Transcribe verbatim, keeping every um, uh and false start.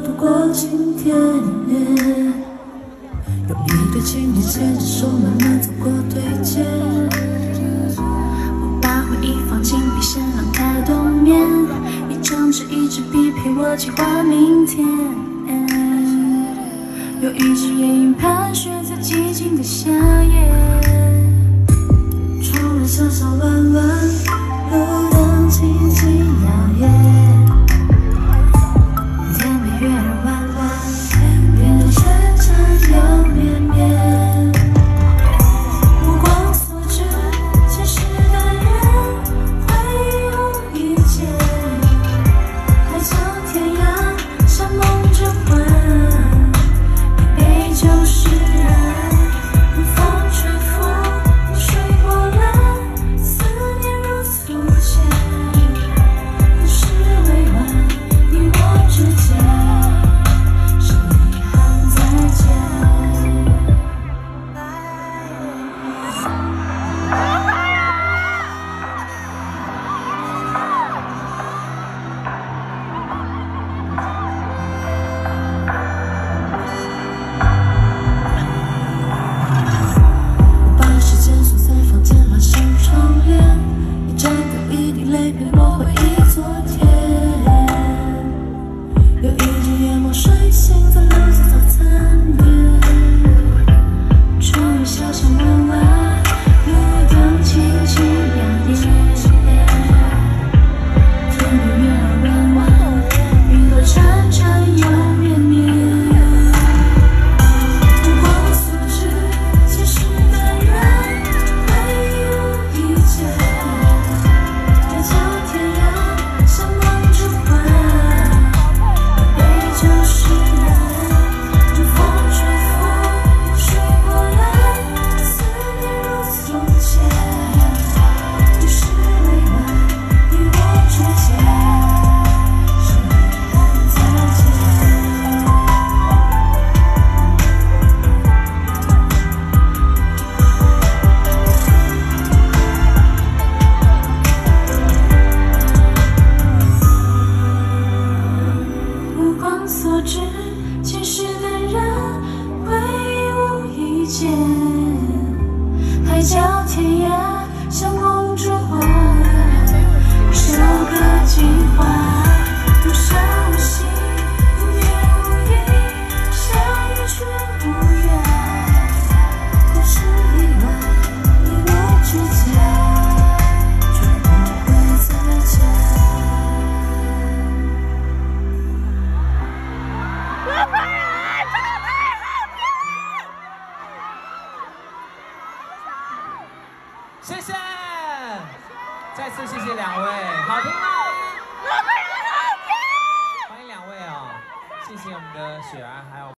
度过今天。有一对情侣牵着手慢慢走过对街，我把回忆放进笔仙，让它冬眠。一张纸一支笔陪我计划明天。有一只夜莺盘旋在寂静的夏夜，窗外小小弯弯，路灯轻轻摇曳。天边月儿弯弯，云朵缠缠又绵绵。目光所至，前世的人，回忆无意间。海角天涯，像梦着魂。杯酒释然，如风吹拂，如水波澜，思念如素笺。故事未完，你我之间，是遗憾再见。我把时间锁在房间，关上窗帘，一盏灯，一滴泪陪我回忆昨天。有一只夜幕睡醒在路边早餐店，窗外小巷弯弯，路灯轻轻摇曳。天边月儿弯弯，云朵缠缠又绵绵。目光所至，前世的人，回忆无意间。海角天涯，像梦着魂。杯酒释然，如风吹拂，如水波澜，思念如素笺。故事未完，你我之间，是遗憾再见。目光所至，前世的人，回忆无意间。海角天涯，像梦着魂。一首歌情话，无声无息，无言无语，相遇却无缘。故事已完，你我之间，绝不会再见。 谢谢，再次谢谢两位，好听吗？欢迎两位哦，谢谢我们的雪儿还有。